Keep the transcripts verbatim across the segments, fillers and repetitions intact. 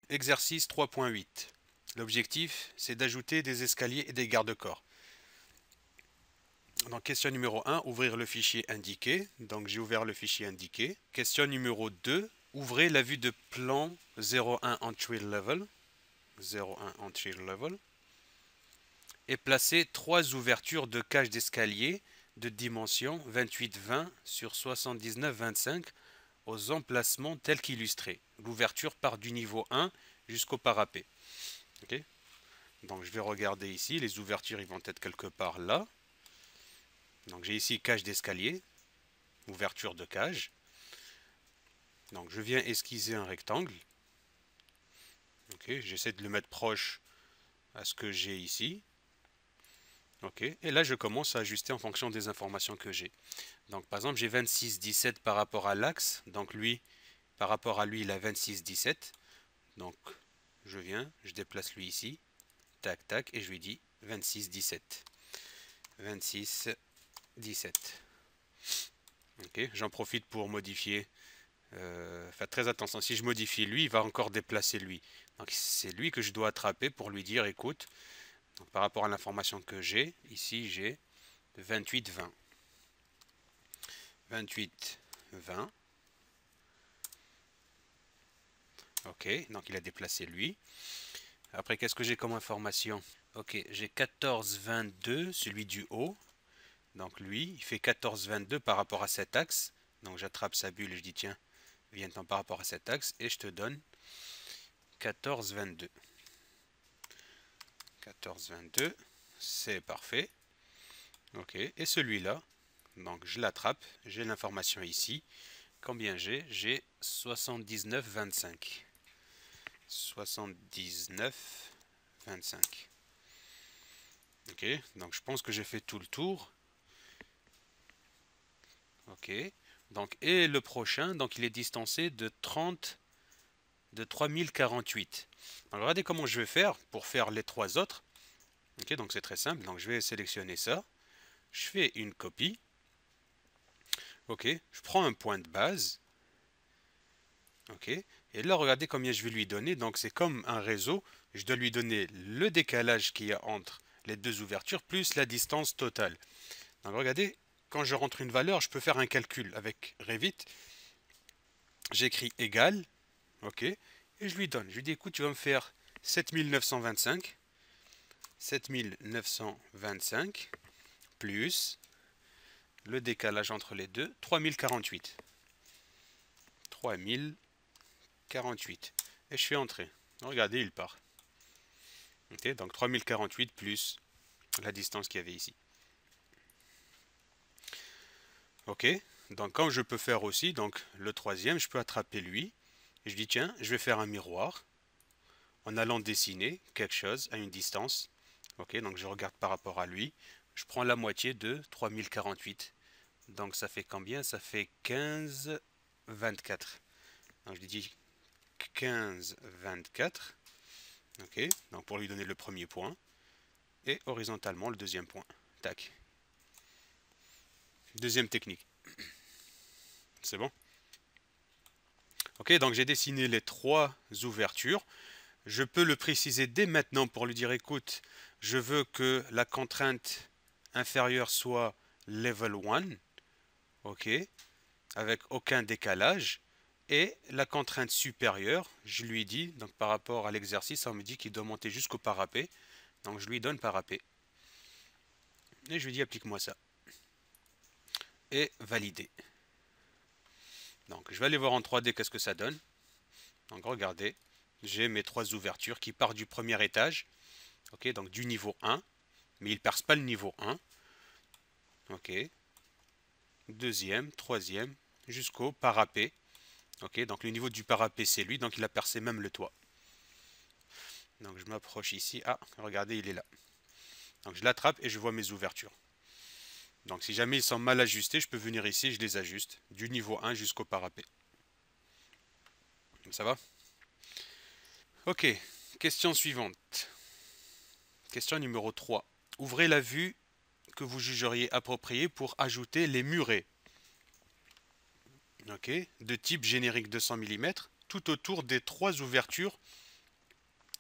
Exercice trois point huit. L'objectif, c'est d'ajouter des escaliers et des garde-corps. Donc, question numéro un, ouvrir le fichier indiqué. Donc, j'ai ouvert le fichier indiqué. Question numéro deux, ouvrez la vue de plan zéro un Entry Level. zéro un Entry Level. Et placez trois ouvertures de cage d'escalier de dimension vingt-huit vingt sur soixante-dix-neuf vingt-cinq aux emplacements tels qu'illustrés. L'ouverture part du niveau un jusqu'au parapet. Okay. Donc je vais regarder ici, les ouvertures ils vont être quelque part là. Donc j'ai ici cage d'escalier, ouverture de cage. Donc je viens esquisser un rectangle. Okay. J'essaie de le mettre proche à ce que j'ai ici. Okay. Et là je commence à ajuster en fonction des informations que j'ai. Donc par exemple j'ai vingt-six dix-sept par rapport à l'axe. Donc lui, par rapport à lui il a vingt-six dix-sept. Donc je viens, je déplace lui ici. Tac tac et je lui dis vingt-six dix-sept. vingt-six dix-sept. Ok, j'en profite pour modifier. Euh, faites très attention. Si je modifie lui, il va encore déplacer lui. Donc c'est lui que je dois attraper pour lui dire écoute, donc, par rapport à l'information que j'ai, ici j'ai vingt-huit vingt. vingt-huit vingt. Ok, donc il a déplacé lui. Après, qu'est-ce que j'ai comme information? Ok, j'ai quatorze vingt-deux, celui du haut. Donc lui, il fait quatorze vingt-deux par rapport à cet axe. Donc j'attrape sa bulle et je dis tiens, viens-t'en par rapport à cet axe et je te donne quatorze vingt-deux. quatorze vingt-deux, c'est parfait. Ok, et celui-là, donc je l'attrape, j'ai l'information ici. Combien j'ai? J'ai soixante-dix-neuf vingt-cinq. soixante-dix-neuf vingt-cinq. Ok, donc je pense que j'ai fait tout le tour. Ok, donc et le prochain, donc il est distancé de trente, de trois mille quarante-huit. Donc regardez comment je vais faire pour faire les trois autres. Ok, donc c'est très simple. Donc je vais sélectionner ça. Je fais une copie. Ok, je prends un point de base. Ok, et là regardez combien je vais lui donner. Donc c'est comme un réseau. Je dois lui donner le décalage qu'il y a entre les deux ouvertures plus la distance totale. Donc regardez, quand je rentre une valeur, je peux faire un calcul avec Revit. J'écris égal. Ok, et je lui donne. Je lui dis écoute, tu vas me faire sept mille neuf cent vingt-cinq. sept mille neuf cent vingt-cinq plus le décalage entre les deux, trois mille quarante-huit. trois mille quarante-huit. Et je fais entrer. Regardez, il part. Okay, donc trois mille quarante-huit plus la distance qu'il y avait ici. Ok, donc quand je peux faire aussi, donc le troisième, je peux attraper lui. Et je dis tiens, je vais faire un miroir en allant dessiner quelque chose à une distance. Ok, donc je regarde par rapport à lui. Je prends la moitié de trois mille quarante-huit. Donc ça fait combien? Ça fait quinze vingt-quatre. Donc je dis quinze vingt-quatre. Ok, donc pour lui donner le premier point. Et horizontalement le deuxième point. Tac. Deuxième technique. C'est bon? Ok, donc j'ai dessiné les trois ouvertures. Je peux le préciser dès maintenant pour lui dire écoute, je veux que la contrainte inférieure soit level un. Ok, avec aucun décalage. Et la contrainte supérieure, je lui dis, donc par rapport à l'exercice, on me dit qu'il doit monter jusqu'au parapet. Donc je lui donne parapet. Et je lui dis applique-moi ça. Et valider. Donc je vais aller voir en trois D qu'est-ce que ça donne. Donc regardez, j'ai mes trois ouvertures qui partent du premier étage. Ok, donc du niveau un. Mais ils ne percent pas le niveau un. Ok. Deuxième, troisième, jusqu'au parapet. Ok, donc le niveau du parapet c'est lui, donc il a percé même le toit. Donc je m'approche ici. Ah, regardez, il est là. Donc je l'attrape et je vois mes ouvertures. Donc si jamais ils sont mal ajustés, je peux venir ici, je les ajuste du niveau un jusqu'au parapet. Ça va? Ok, question suivante. Question numéro trois. Ouvrez la vue que vous jugeriez appropriée pour ajouter les murets. Ok, de type générique deux cents millimètres, tout autour des trois ouvertures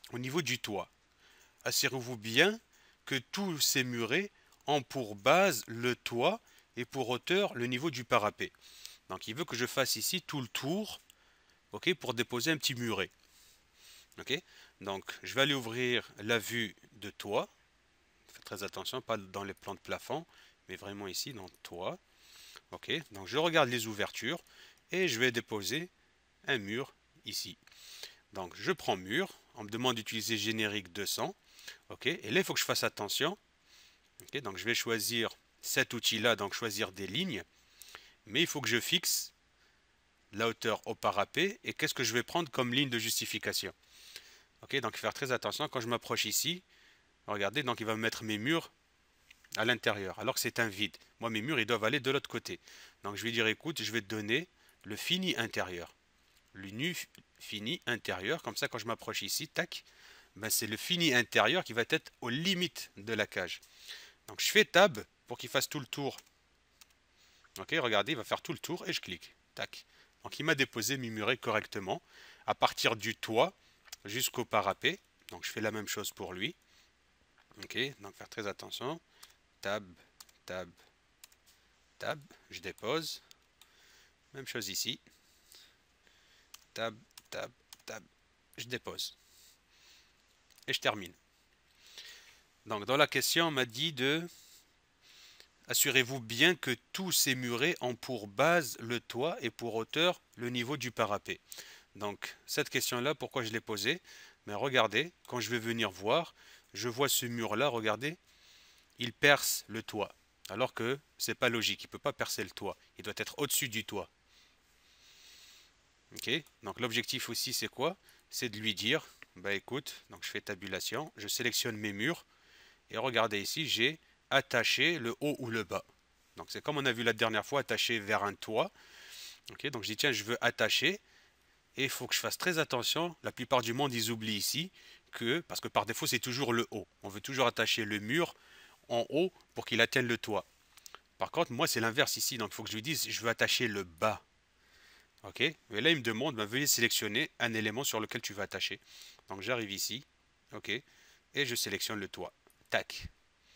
au niveau du toit. Assurez-vous bien que tous ces murets ont pour base le toit et pour hauteur le niveau du parapet. Donc il veut que je fasse ici tout le tour, ok, pour déposer un petit muret. Ok, donc je vais aller ouvrir la vue de toit. Faites très attention, pas dans les plans de plafond, mais vraiment ici dans le toit. Ok, donc je regarde les ouvertures et je vais déposer un mur ici. Donc je prends mur, on me demande d'utiliser générique deux cents. Ok, et là il faut que je fasse attention. Ok, donc je vais choisir cet outil-là, donc choisir des lignes. Mais il faut que je fixe la hauteur au parapet et qu'est-ce que je vais prendre comme ligne de justification. Ok, donc faire très attention quand je m'approche ici. Regardez, donc il va me mettre mes murs à l'intérieur, alors que c'est un vide. Moi, mes murs, ils doivent aller de l'autre côté. Donc je vais dire, écoute, je vais te donner le fini intérieur. Le nu fini intérieur, comme ça, quand je m'approche ici, tac, ben, c'est le fini intérieur qui va être aux limites de la cage. Donc je fais tab pour qu'il fasse tout le tour. Ok, regardez, il va faire tout le tour et je clique. Tac. Donc il m'a déposé mes murets correctement à partir du toit jusqu'au parapet. Donc je fais la même chose pour lui. Ok, donc faire très attention. Tab, tab, tab. Je dépose. Même chose ici. Tab, tab, tab. Je dépose. Et je termine. Donc dans la question, on m'a dit de... Assurez-vous bien que tous ces murets ont pour base le toit et pour hauteur le niveau du parapet. Donc cette question-là, pourquoi je l'ai posée? Mais regardez, quand je vais venir voir, je vois ce mur-là, regardez, il perce le toit. Alors que c'est pas logique, il ne peut pas percer le toit. Il doit être au-dessus du toit. Ok, donc l'objectif aussi c'est quoi? C'est de lui dire, bah écoute, donc je fais tabulation, je sélectionne mes murs, et regardez ici, j'ai attaché le haut ou le bas. Donc c'est comme on a vu la dernière fois, attaché vers un toit. Ok, donc je dis tiens, je veux attacher, et il faut que je fasse très attention. La plupart du monde, ils oublient ici que, parce que par défaut, c'est toujours le haut. On veut toujours attacher le mur en haut pour qu'il atteigne le toit. Par contre, moi, c'est l'inverse ici. Donc, il faut que je lui dise, je veux attacher le bas. Ok. Et là, il me demande, ben, veuillez sélectionner un élément sur lequel tu veux attacher. Donc, j'arrive ici. Ok. Et je sélectionne le toit. Tac.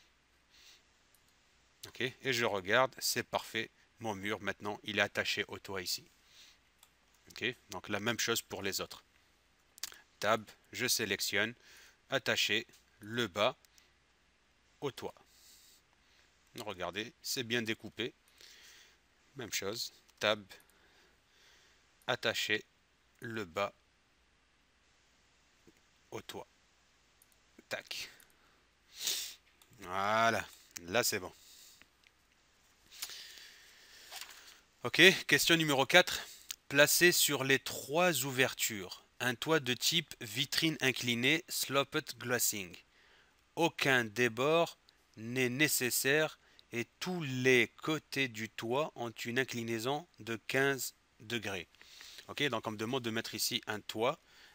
Ok. Et je regarde, c'est parfait. Mon mur, maintenant, il est attaché au toit ici. Ok. Donc, la même chose pour les autres. Tab, je sélectionne, attacher le bas au toit. Regardez, c'est bien découpé. Même chose, tab, attacher le bas au toit. Tac. Voilà, là c'est bon. Ok, question numéro quatre. Placez sur les trois ouvertures un toit de type vitrine inclinée sloped glassing. Aucun débord n'est nécessaire et tous les côtés du toit ont une inclinaison de quinze degrés. Ok, donc on me demande de mettre ici un toit.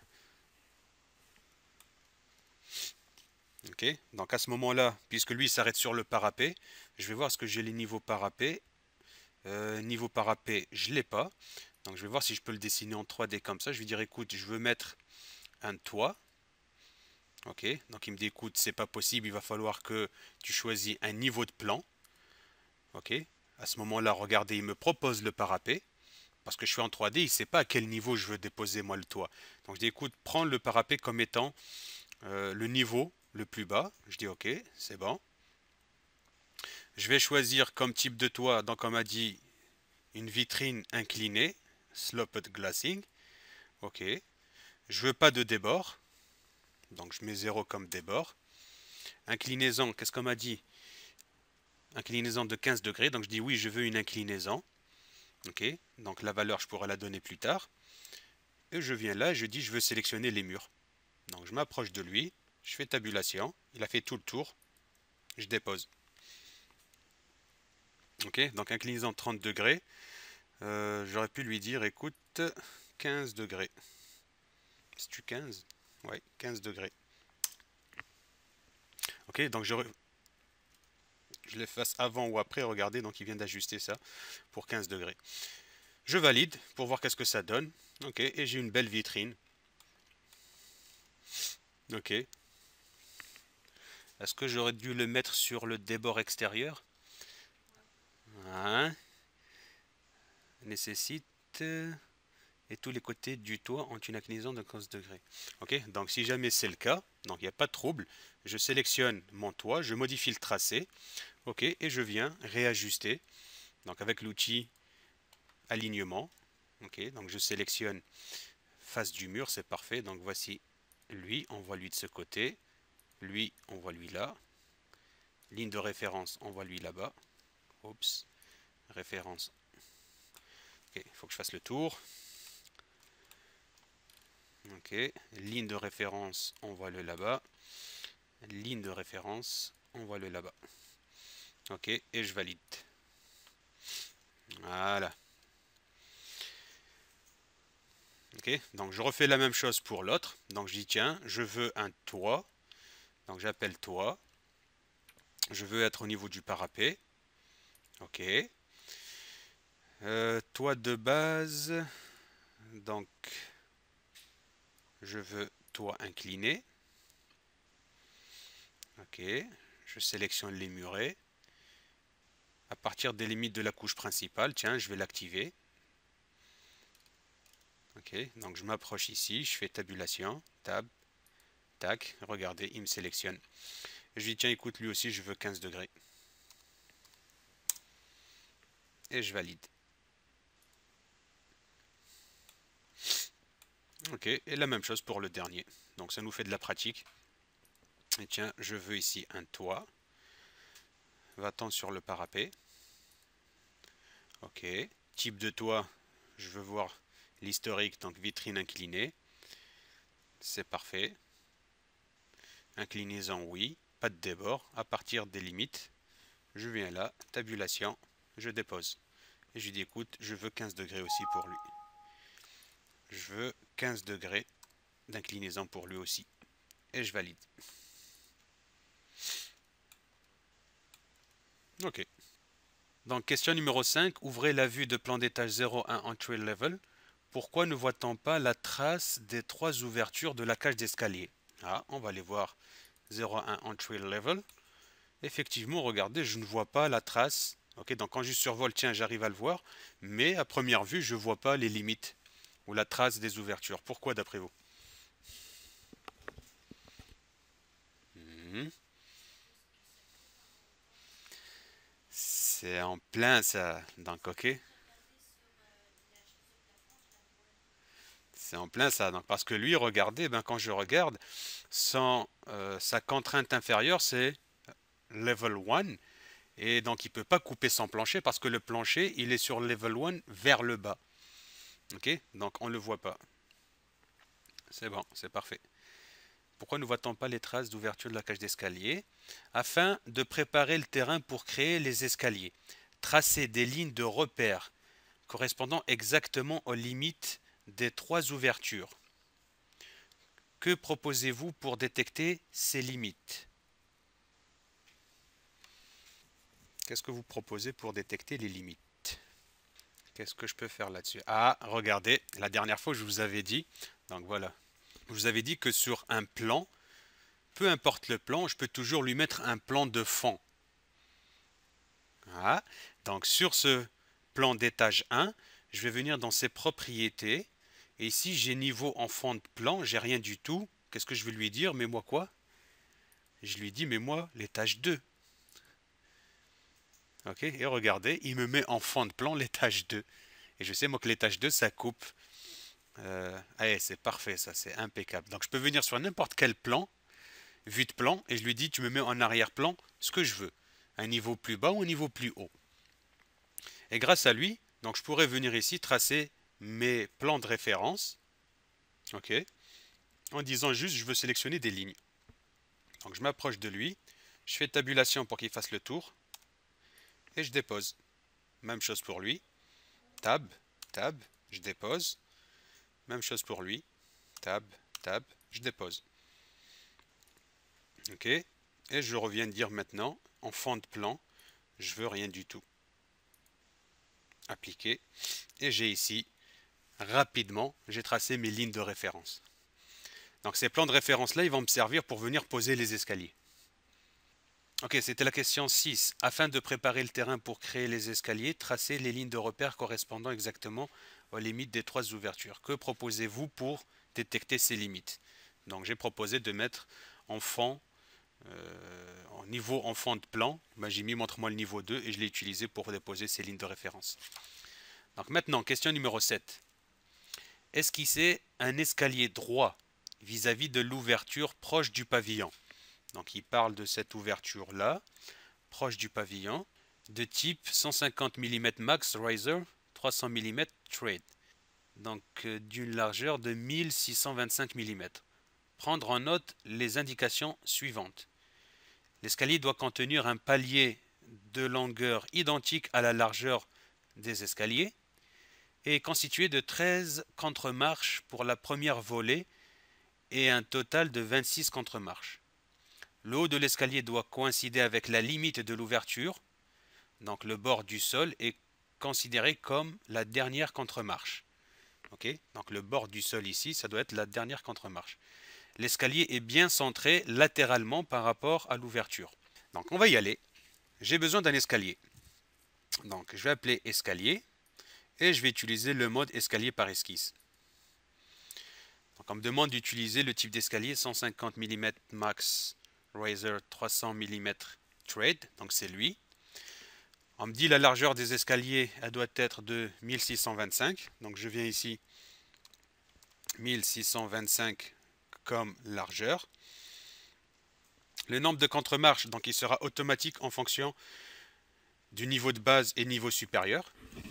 Ok, donc à ce moment-là, puisque lui il s'arrête sur le parapet, je vais voir ce que j'ai les niveaux parapet. Euh, niveau parapet, je ne l'ai pas. Donc je vais voir si je peux le dessiner en trois D comme ça. Je vais dire écoute, je veux mettre un toit. Ok, donc il me dit écoute, c'est pas possible, il va falloir que tu choisis un niveau de plan. Ok, à ce moment-là, regardez, il me propose le parapet. Parce que je suis en trois D, il ne sait pas à quel niveau je veux déposer moi le toit. Donc je dis écoute, prends le parapet comme étant euh, le niveau le plus bas. Je dis ok, c'est bon. Je vais choisir comme type de toit, donc on m'a dit une vitrine inclinée, sloped glassing. Ok. Je veux pas de débord. Donc je mets zéro comme débord. Inclinaison, qu'est-ce qu'on m'a dit? Inclinaison de quinze degrés. Donc je dis oui, je veux une inclinaison. Ok. Donc la valeur, je pourrais la donner plus tard. Et je viens là, je dis je veux sélectionner les murs. Donc je m'approche de lui, je fais tabulation. Il a fait tout le tour. Je dépose. Ok. Donc inclinaison trente degrés. Euh, J'aurais pu lui dire écoute, quinze degrés. C'est-tu quinze? Ouais, quinze degrés. Ok, donc je, je les fasse avant ou après, regardez, donc il vient d'ajuster ça pour quinze degrés. Je valide pour voir qu'est-ce que ça donne. Ok, et j'ai une belle vitrine. Ok. Est-ce que j'aurais dû le mettre sur le débord extérieur? Hein? Nécessite... Et tous les côtés du toit ont une inclinaison de quinze degrés. Ok, donc si jamais c'est le cas, donc il n'y a pas de trouble, je sélectionne mon toit, je modifie le tracé, ok, et je viens réajuster. Donc avec l'outil alignement, ok, donc je sélectionne face du mur, c'est parfait. Donc voici lui, on voit lui de ce côté, lui, on voit lui là, ligne de référence, on voit lui là-bas. Oups, référence. Ok, il faut que je fasse le tour. Ok, ligne de référence, on voit le là-bas. Ligne de référence, on voit le là-bas. Ok, et je valide. Voilà. Ok, donc je refais la même chose pour l'autre. Donc je dis tiens, je veux un toit. Donc j'appelle toit. Je veux être au niveau du parapet. Ok. Euh, toit de base. Donc je veux toit incliné. Ok. Je sélectionne les murets. À partir des limites de la couche principale, tiens, je vais l'activer. Ok, donc je m'approche ici, je fais tabulation, tab, tac, regardez, il me sélectionne. Je dis tiens, écoute, lui aussi, je veux quinze degrés. Et je valide. Ok, et la même chose pour le dernier. Donc ça nous fait de la pratique. Et tiens, je veux ici un toit. Va-t'en sur le parapet. Ok, type de toit, je veux voir l'historique, donc vitrine inclinée. C'est parfait. Inclinaison, oui. Pas de débord. À partir des limites, je viens là, tabulation, je dépose. Et je lui dis écoute, je veux quinze degrés aussi pour lui. Je veux quinze degrés d'inclinaison pour lui aussi. Et je valide. Ok. Donc question numéro cinq, ouvrez la vue de plan d'étage zéro un entry level. Pourquoi ne voit-on pas la trace des trois ouvertures de la cage d'escalier? Ah, on va aller voir zéro un entry level. Effectivement, regardez, je ne vois pas la trace. Ok, donc quand je survole, tiens, j'arrive à le voir. Mais à première vue, je ne vois pas les limites ou la trace des ouvertures. Pourquoi d'après vous? Hmm. C'est en plein ça. Donc ok. C'est en plein ça. Donc, parce que lui, regardez, ben, quand je regarde, son, euh, sa contrainte inférieure, c'est level un. Et donc, il ne peut pas couper son plancher parce que le plancher, il est sur level un vers le bas. Ok? Donc, on ne le voit pas. C'est bon, c'est parfait. Pourquoi ne voit-on pas les traces d'ouverture de la cage d'escalier? Afin de préparer le terrain pour créer les escaliers. Tracer des lignes de repère correspondant exactement aux limites des trois ouvertures. Que proposez-vous pour détecter ces limites? Qu'est-ce que vous proposez pour détecter les limites? Qu'est-ce que je peux faire là-dessus? Ah, regardez, la dernière fois, je vous avais dit, donc voilà, je vous avais dit que sur un plan, peu importe le plan, je peux toujours lui mettre un plan de fond. Ah, donc sur ce plan d'étage un, je vais venir dans ses propriétés, et ici j'ai niveau en fond de plan, j'ai rien du tout. Qu'est-ce que je vais lui dire? Mais moi quoi? Je lui dis, mais moi, l'étage deux. Ok, et regardez, il me met en fond de plan l'étage deux. Et je sais moi que l'étage deux, ça coupe. Euh, allez, c'est parfait, ça, c'est impeccable. Donc je peux venir sur n'importe quel plan, vue de plan, et je lui dis, tu me mets en arrière-plan ce que je veux. Un niveau plus bas ou un niveau plus haut. Et grâce à lui, donc je pourrais venir ici tracer mes plans de référence. Ok, en disant juste, je veux sélectionner des lignes. Donc je m'approche de lui, je fais tabulation pour qu'il fasse le tour, et je dépose. Même chose pour lui. Tab, tab, je dépose. Même chose pour lui. Tab, tab, je dépose. Ok. Et je reviens dire maintenant, en fond de plan, je veux rien du tout. Appliquer. Et j'ai ici, rapidement, j'ai tracé mes lignes de référence. Donc ces plans de référence là, ils vont me servir pour venir poser les escaliers. Ok, c'était la question six. Afin de préparer le terrain pour créer les escaliers, tracez les lignes de repère correspondant exactement aux limites des trois ouvertures. Que proposez-vous pour détecter ces limites? Donc j'ai proposé de mettre en fond, euh, en niveau en fond de plan. Ben, j'ai mis montre-moi le niveau deux et je l'ai utilisé pour déposer ces lignes de référence. Donc maintenant, question numéro sept. Esquissez un escalier droit vis-à-vis de l'ouverture proche du pavillon. Donc il parle de cette ouverture-là, proche du pavillon, de type cent cinquante millimètres max riser, trois cents millimètres trade. Donc euh, d'une largeur de mille six cent vingt-cinq millimètres. Prendre en note les indications suivantes. L'escalier doit contenir un palier de longueur identique à la largeur des escaliers et constitué de treize contre-marches pour la première volée et un total de vingt-six contre-marches. Le haut de l'escalier doit coïncider avec la limite de l'ouverture, donc le bord du sol est considéré comme la dernière contre-marche. Okay, donc le bord du sol ici, ça doit être la dernière contre-marche. L'escalier est bien centré latéralement par rapport à l'ouverture. Donc on va y aller. J'ai besoin d'un escalier. Donc je vais appeler escalier et je vais utiliser le mode escalier par esquisse. Donc on me demande d'utiliser le type d'escalier cent cinquante millimètres max riser, trois cents millimètres trade, donc c'est lui. On me dit la largeur des escaliers, elle doit être de mille six cent vingt-cinq. Donc je viens ici, mille six cent vingt-cinq comme largeur. Le nombre de contre-marches, donc il sera automatique en fonction du niveau de base et niveau supérieur.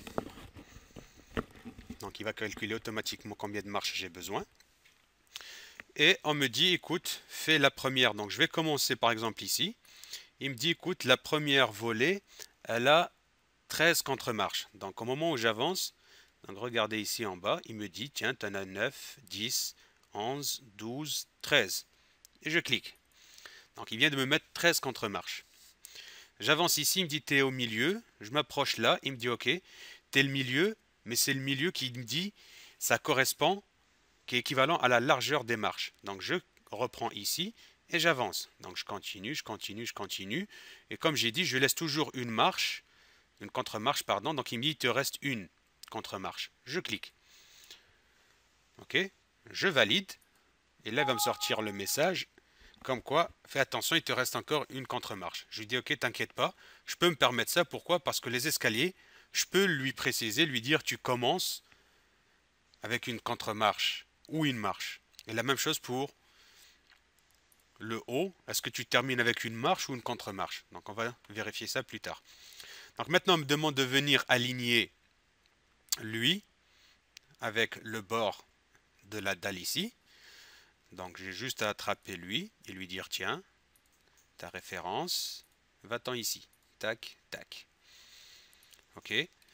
Donc il va calculer automatiquement combien de marches j'ai besoin. Et on me dit, écoute, fais la première. Donc je vais commencer par exemple ici. Il me dit, écoute, la première volée, elle a treize contre-marches. Donc au moment où j'avance, donc regardez ici en bas, il me dit, tiens, tu en as neuf, dix, onze, douze, treize. Et je clique. Donc il vient de me mettre treize contre-marches. J'avance ici, il me dit, tu es au milieu. Je m'approche là, il me dit, ok, tu es le milieu, mais c'est le milieu qui me dit, ça correspond, qui est équivalent à la largeur des marches. Donc je reprends ici et j'avance. Donc je continue, je continue, je continue. Et comme j'ai dit, je laisse toujours une marche, une contre-marche, pardon. Donc il me dit, il te reste une contre-marche. Je clique. Ok, je valide. Et là, il va me sortir le message comme quoi, fais attention, il te reste encore une contre-marche. Je lui dis, ok, t'inquiète pas, je peux me permettre ça. Pourquoi? Parce que les escaliers, je peux lui préciser, lui dire, tu commences avec une contre-marche ou une marche. Et la même chose pour le haut. Est-ce que tu termines avec une marche ou une contre-marche? Donc on va vérifier ça plus tard. Donc maintenant, on me demande de venir aligner lui avec le bord de la dalle ici. Donc j'ai juste à attraper lui et lui dire, tiens, ta référence, va-t'en ici. Tac, tac. Ok.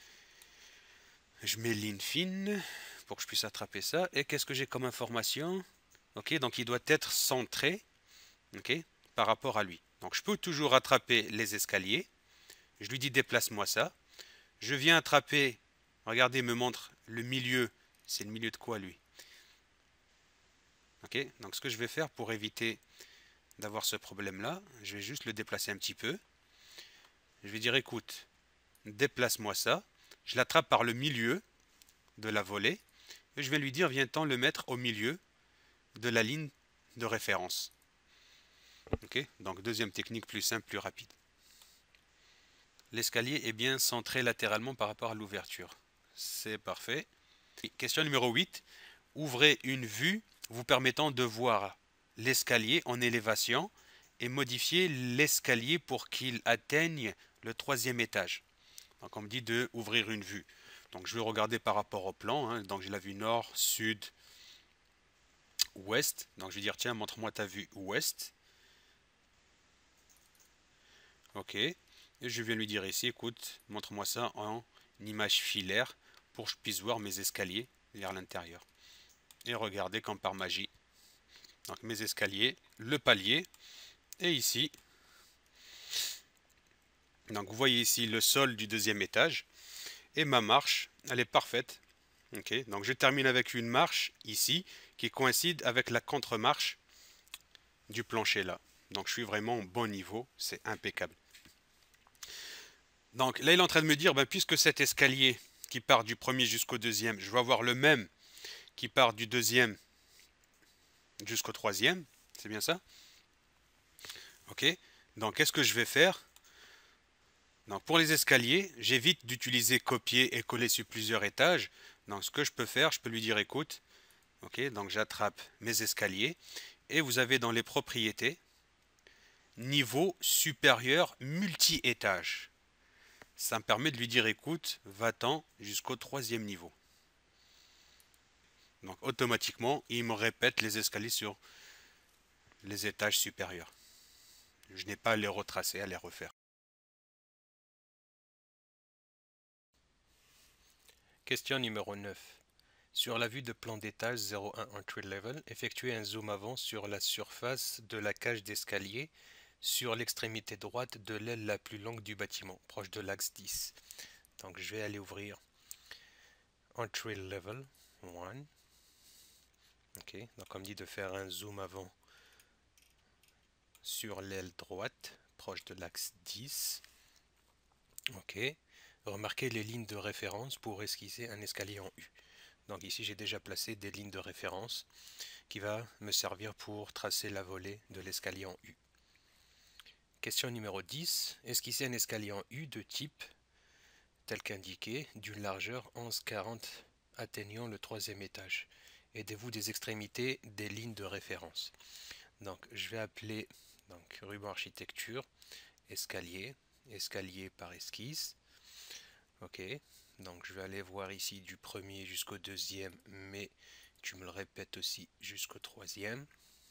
Je mets ligne fine pour que je puisse attraper ça. Et qu'est-ce que j'ai comme information? Ok, donc il doit être centré, ok, par rapport à lui. Donc je peux toujours attraper les escaliers. Je lui dis déplace-moi ça. Je viens attraper, regardez, il me montre le milieu. C'est le milieu de quoi lui? Ok, donc ce que je vais faire pour éviter d'avoir ce problème-là, je vais juste le déplacer un petit peu. Je vais dire écoute, déplace-moi ça. Je l'attrape par le milieu de la volée. Et je vais lui dire viens-t'en le mettre au milieu de la ligne de référence. Ok, donc deuxième technique plus simple, plus rapide. L'escalier est bien centré latéralement par rapport à l'ouverture. C'est parfait. Question numéro huit. Ouvrez une vue vous permettant de voir l'escalier en élévation et modifier l'escalier pour qu'il atteigne le troisième étage. Donc on me dit de ouvrir une vue. Donc je vais regarder par rapport au plan. Hein. Donc j'ai la vue nord, sud, ouest. Donc je vais dire tiens montre-moi ta vue ouest. Ok. Et je viens lui dire ici écoute montre-moi ça en image filaire pour que je puisse voir mes escaliers vers l'intérieur. Et regardez comme par magie. Donc mes escaliers, le palier et ici. Donc vous voyez ici le sol du deuxième étage et ma marche, elle est parfaite. Ok, donc je termine avec une marche ici qui coïncide avec la contre-marche du plancher là. Donc je suis vraiment au bon niveau, c'est impeccable. Donc là il est en train de me dire, ben, puisque cet escalier qui part du premier jusqu'au deuxième, je vais avoir le même qui part du deuxième jusqu'au troisième, c'est bien ça? Ok, donc qu'est-ce que je vais faire? Donc pour les escaliers, j'évite d'utiliser copier et coller sur plusieurs étages. Donc ce que je peux faire, je peux lui dire écoute, ok, donc j'attrape mes escaliers et vous avez dans les propriétés niveau supérieur multi-étage. Ça me permet de lui dire écoute, va-t'en jusqu'au troisième niveau. Donc automatiquement, il me répète les escaliers sur les étages supérieurs. Je n'ai pas à les retracer, à les refaire. Question numéro neuf. Sur la vue de plan d'étage zéro un Entry Level, effectuez un zoom avant sur la surface de la cage d'escalier sur l'extrémité droite de l'aile la plus longue du bâtiment, proche de l'axe dix. Donc je vais aller ouvrir Entry Level un. Ok, donc on me dit de faire un zoom avant sur l'aile droite, proche de l'axe dix. Ok, remarquez les lignes de référence pour esquisser un escalier en U. Donc ici j'ai déjà placé des lignes de référence qui va me servir pour tracer la volée de l'escalier en U. Question numéro dix. Esquisser un escalier en U de type tel qu'indiqué, d'une largeur onze quarante atteignant le troisième étage. Aidez-vous des extrémités des lignes de référence. Donc je vais appeler donc, ruban architecture, escalier, escalier par esquisse. Ok, donc je vais aller voir ici du premier jusqu'au deuxième, mais tu me le répètes aussi jusqu'au troisième.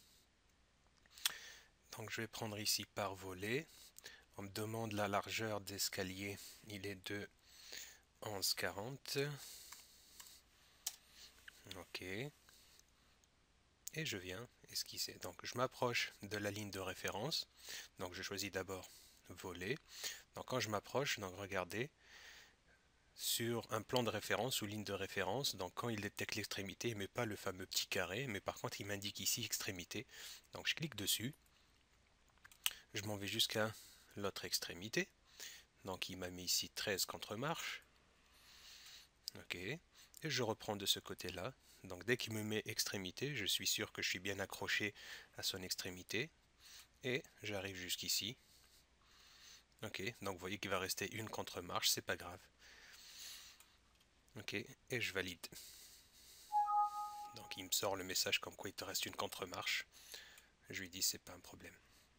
Donc je vais prendre ici par volet. On me demande la largeur d'escalier, il est de onze quarante. Ok. Et je viens esquisser. Donc je m'approche de la ligne de référence. Donc je choisis d'abord volet. Donc quand je m'approche, donc regardez, sur un plan de référence ou ligne de référence, donc quand il détecte l'extrémité, il ne met pas le fameux petit carré, mais par contre il m'indique ici extrémité. Donc je clique dessus, je m'en vais jusqu'à l'autre extrémité. Donc il m'a mis ici treize contre-marches. Ok, et je reprends de ce côté-là. Donc dès qu'il me met extrémité, je suis sûr que je suis bien accroché à son extrémité. Et j'arrive jusqu'ici. Ok, donc vous voyez qu'il va rester une contre-marche, c'est pas grave. Ok, et je valide. Donc il me sort le message comme quoi il te reste une contre-marche. Je lui dis c'est pas un problème.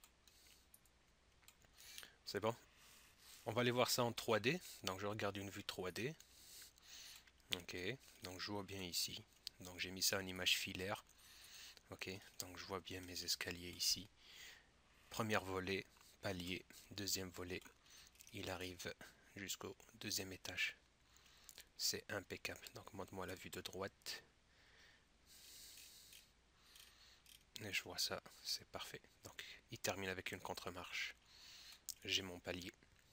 C'est bon? On va aller voir ça en trois D. Donc je regarde une vue trois D. Ok, donc je vois bien ici. Donc j'ai mis ça en image filaire. Ok, donc je vois bien mes escaliers ici. Premier volet, palier. Deuxième volet, il arrive jusqu'au deuxième étage. C'est impeccable. Donc montre-moi la vue de droite. Et je vois ça, c'est parfait. Donc il termine avec une contre-marche. J'ai mon palier.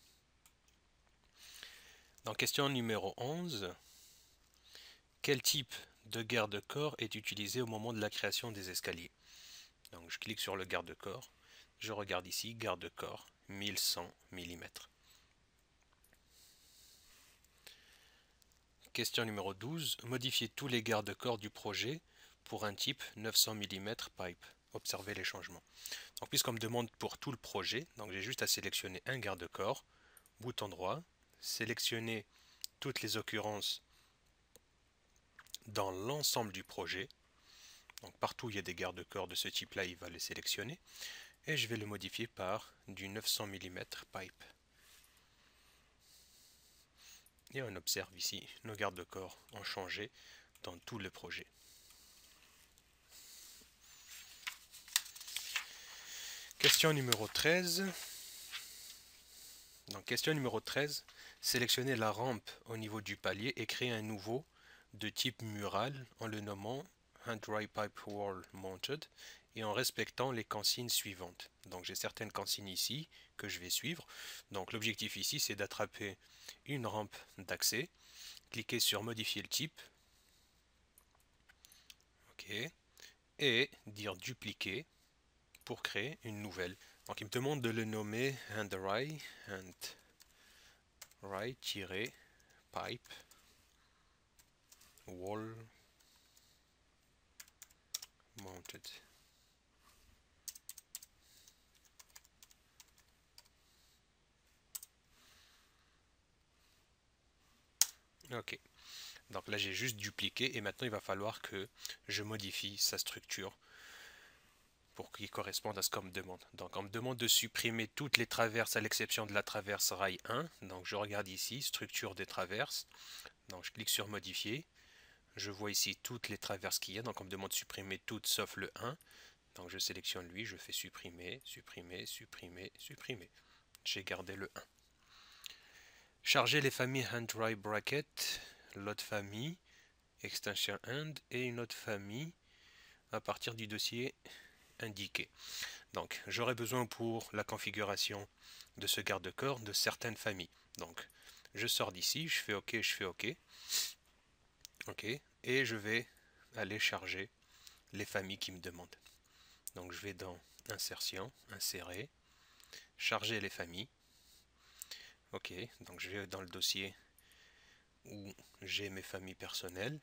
Dans question numéro onze, quel type de garde-corps est utilisé au moment de la création des escaliers? Donc je clique sur le garde-corps. Je regarde ici, garde-corps, mille cent millimètres. Question numéro douze. Modifiez tous les garde-corps du projet pour un type neuf cents millimètres pipe. Observez les changements. Donc puisqu'on me demande pour tout le projet, donc j'ai juste à sélectionner un garde-corps, bouton droit, sélectionner toutes les occurrences dans l'ensemble du projet. Donc partout où il y a des garde-corps de ce type-là, il va les sélectionner. Et je vais le modifier par du neuf cents millimètres pipe. Et on observe ici, nos garde-corps ont changé dans tout le projet. Question numéro treize. Donc, question numéro treize. Sélectionnez la rampe au niveau du palier et créez un nouveau de type mural en le nommant un dry pipe wall mounted et en respectant les consignes suivantes. Donc j'ai certaines consignes ici que je vais suivre. Donc l'objectif ici c'est d'attraper une rampe d'accès, cliquer sur modifier le type Ok. Et dire dupliquer pour créer une nouvelle. Donc il me demande de le nommer handRide, handRide-pipe wall mounted. Ok. Donc là j'ai juste dupliqué et maintenant il va falloir que je modifie sa structure pour qu'il corresponde à ce qu'on me demande. Donc on me demande de supprimer toutes les traverses à l'exception de la traverse rail un. Donc je regarde ici, structure des traverses. Donc je clique sur modifier. Je vois ici toutes les traverses qu'il y a. Donc on me demande de supprimer toutes sauf le un. Donc je sélectionne lui, je fais supprimer, supprimer, supprimer, supprimer. J'ai gardé le un. Charger les familles handRide bracket, l'autre famille, extension hand et une autre famille à partir du dossier indiqué. Donc j'aurai besoin pour la configuration de ce garde-corps de certaines familles. Donc je sors d'ici, je fais OK, je fais OK. OK. Et je vais aller charger les familles qui me demandent. Donc je vais dans insertion, insérer, charger les familles. OK. Donc je vais dans le dossier où j'ai mes familles personnelles.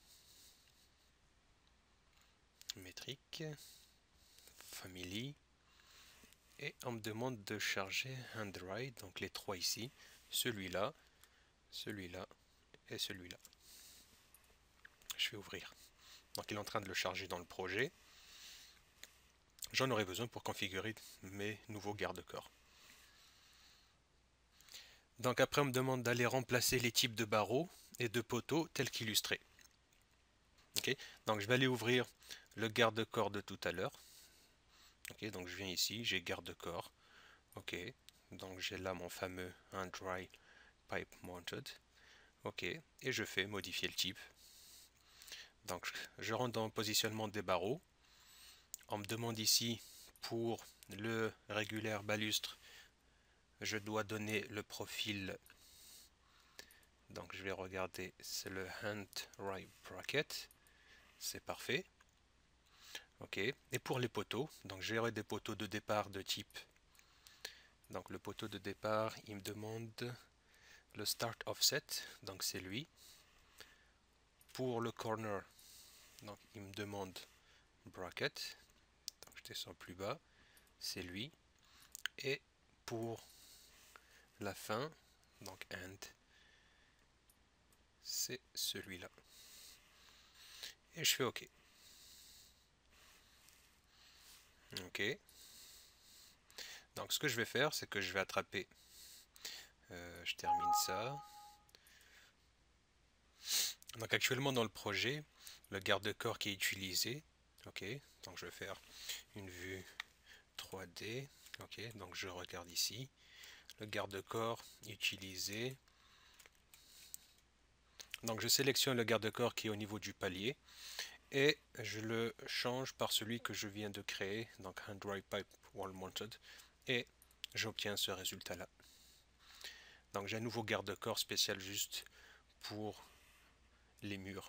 Métrique, family. Et on me demande de charger handRide, donc les trois ici, celui-là, celui-là et celui-là. Je vais ouvrir. Donc il est en train de le charger dans le projet. J'en aurai besoin pour configurer mes nouveaux garde-corps. Donc après on me demande d'aller remplacer les types de barreaux et de poteaux tels qu'illustrés. Okay. Donc je vais aller ouvrir le garde-corps de tout à l'heure. Okay. Donc je viens ici, j'ai garde-corps. Ok, donc j'ai là mon fameux handRide pipe mounted. Ok, et je fais modifier le type. Donc je rentre dans le positionnement des barreaux. On me demande ici pour le régulaire balustre, je dois donner le profil. Donc je vais regarder, c'est le handRide bracket. C'est parfait. Ok, et pour les poteaux, donc j'ai des poteaux de départ de type. Donc le poteau de départ, il me demande le start offset, donc c'est lui. Pour le corner, donc il me demande bracket, donc je descends plus bas, c'est lui. Et pour la fin, donc end, c'est celui-là. Et je fais OK. OK. Donc ce que je vais faire, c'est que je vais attraper, euh, je termine ça. Donc actuellement dans le projet, le garde-corps qui est utilisé, ok, donc je vais faire une vue trois D, ok, donc je regarde ici, le garde-corps utilisé, donc je sélectionne le garde-corps qui est au niveau du palier, et je le change par celui que je viens de créer, donc handRide pipe wall mounted, et j'obtiens ce résultat là. Donc j'ai un nouveau garde-corps spécial juste pour les murs.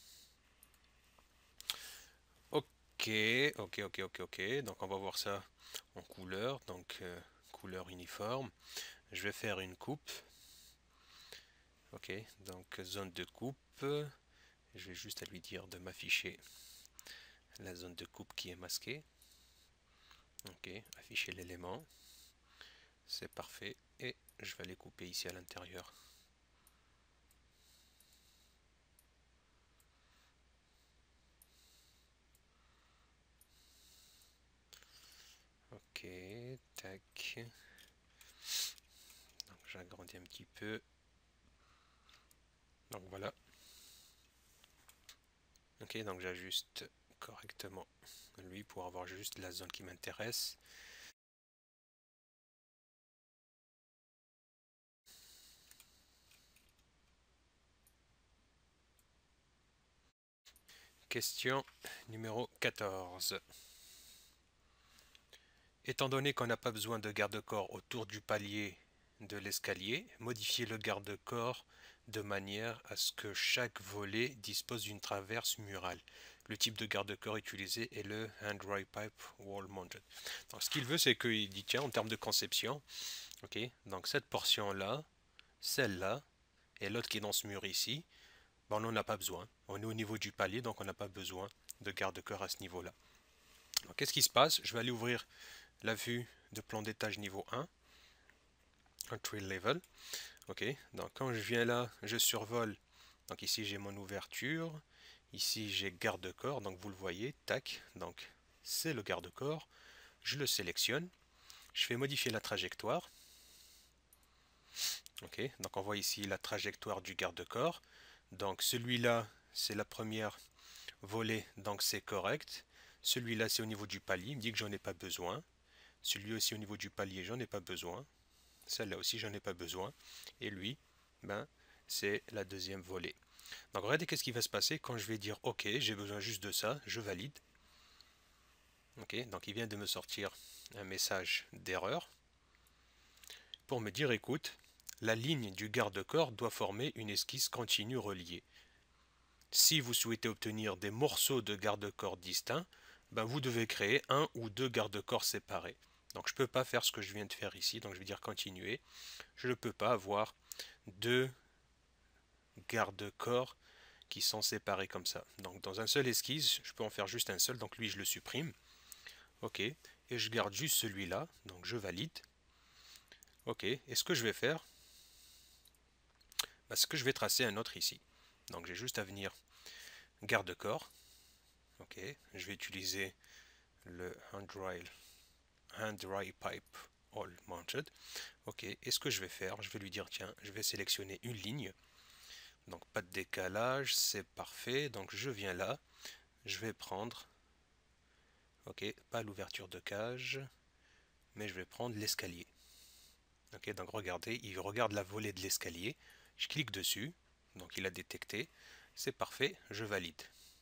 Ok, ok, ok, ok, ok. Donc on va voir ça en couleur. Donc euh, couleur uniforme. Je vais faire une coupe. Ok, donc zone de coupe. Je vais juste à lui dire de m'afficher la zone de coupe qui est masquée. Ok, afficher l'élément. C'est parfait. Et je vais aller couper ici à l'intérieur. Ok, tac. Donc j'agrandis un petit peu. Donc voilà. Ok, donc j'ajuste correctement lui pour avoir juste la zone qui m'intéresse. Question numéro quatorze. Étant donné qu'on n'a pas besoin de garde-corps autour du palier de l'escalier, modifiez le garde-corps de manière à ce que chaque volet dispose d'une traverse murale. le type de garde-corps utilisé est le hand dry pipe wall mounted. Donc ce qu'il veut, c'est qu'il dit tiens, en termes de conception, ok, donc cette portion-là, celle-là, et l'autre qui est dans ce mur ici, ben on n'en a pas besoin. On est au niveau du palier, donc on n'a pas besoin de garde-corps à ce niveau-là. Qu'est-ce qui se passe? Je vais aller ouvrir la vue de plan d'étage niveau un, entry level. Ok, donc quand je viens là, je survole. Donc ici j'ai mon ouverture, ici j'ai garde-corps, donc vous le voyez, tac, donc c'est le garde-corps. Je le sélectionne, je fais modifier la trajectoire. Ok, donc on voit ici la trajectoire du garde-corps. Donc celui-là, c'est la première volée, donc c'est correct. Celui-là, c'est au niveau du palier, il me dit que j'en ai pas besoin. Celui-là aussi au niveau du palier, j'en ai pas besoin. Celle-là aussi, j'en ai pas besoin. Et lui, ben, c'est la deuxième volée. Donc regardez qu'est-ce qui va se passer quand je vais dire OK, j'ai besoin juste de ça, je valide. Ok, donc il vient de me sortir un message d'erreur pour me dire écoute, la ligne du garde-corps doit former une esquisse continue reliée. Si vous souhaitez obtenir des morceaux de garde-corps distincts, ben vous devez créer un ou deux garde-corps séparés. Donc je ne peux pas faire ce que je viens de faire ici, donc je vais dire continuer. Je ne peux pas avoir deux garde-corps qui sont séparés comme ça. Donc dans un seul esquisse, je peux en faire juste un seul, donc lui je le supprime. Ok, et je garde juste celui-là, donc je valide. Ok, et ce que je vais faire, ben, c'est que je vais tracer un autre ici. Donc j'ai juste à venir garde-corps. Ok, je vais utiliser le hand dry, hand dry pipe all mounted. Ok, et ce que je vais faire, je vais lui dire tiens, je vais sélectionner une ligne. Donc pas de décalage, c'est parfait. Donc je viens là, je vais prendre, ok, pas l'ouverture de cage, mais je vais prendre l'escalier. Ok, donc regardez, il regarde la volée de l'escalier. Je clique dessus, donc il a détecté. C'est parfait, je valide.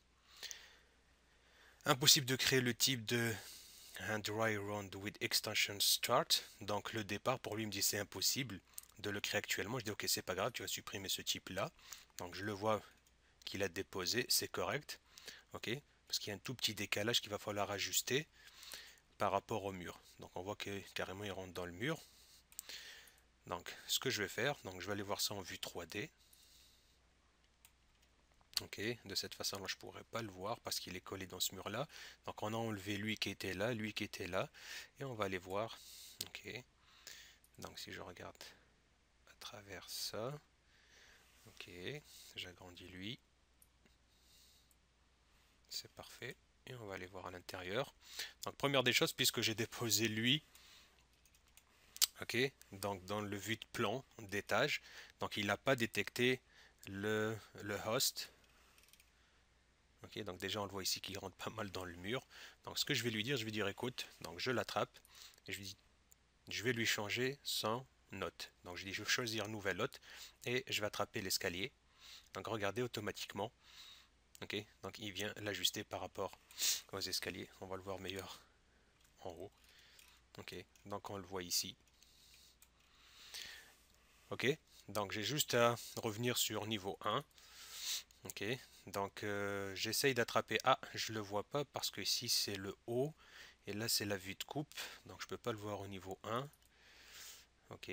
Impossible de créer le type de hand dry round with extension start. Donc le départ, pour lui, il me dit c'est impossible de le créer actuellement. Je dis ok, c'est pas grave, tu vas supprimer ce type là. Donc je le vois qu'il a déposé, c'est correct. Ok, parce qu'il y a un tout petit décalage qu'il va falloir ajuster par rapport au mur. Donc on voit que carrément il rentre dans le mur. Donc ce que je vais faire, donc je vais aller voir ça en vue trois D. Ok, de cette façon-là, je ne pourrais pas le voir parce qu'il est collé dans ce mur-là. Donc on a enlevé lui qui était là, lui qui était là, et on va aller voir. Ok, donc si je regarde à travers ça, ok, j'agrandis lui, c'est parfait, et on va aller voir à l'intérieur. Donc première des choses, puisque j'ai déposé lui, ok, donc dans le vue de plan d'étage, donc il n'a pas détecté le, le host. Ok, donc déjà on le voit ici qu'il rentre pas mal dans le mur. Donc ce que je vais lui dire, je vais dire écoute, donc je l'attrape et je lui dis, je vais lui changer son hôte. Donc je dis je vais choisir nouvelle hôte et je vais attraper l'escalier. Donc regardez automatiquement. Ok, donc il vient l'ajuster par rapport aux escaliers. On va le voir meilleur en haut. Ok, donc on le voit ici. Ok, donc j'ai juste à revenir sur niveau un. Ok, donc euh, j'essaye d'attraper. Ah, je le vois pas parce que ici c'est le haut et là c'est la vue de coupe, donc je peux pas le voir au niveau un. Ok,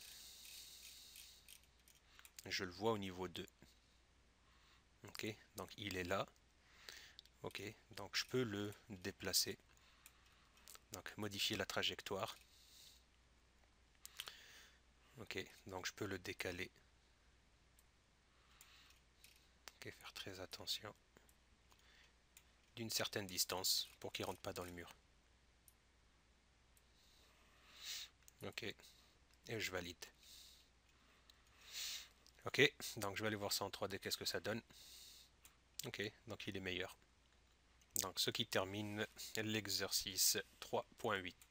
je le vois au niveau deux. Ok, donc il est là. Ok, donc je peux le déplacer. Donc modifier la trajectoire. Ok, donc je peux le décaler. Ok, faire très attention. D'une certaine distance pour qu'il ne rentre pas dans le mur. Ok, et je valide. Ok, donc je vais aller voir ça en trois D, qu'est-ce que ça donne. Ok, donc il est meilleur. Donc ce qui termine l'exercice trois point huit.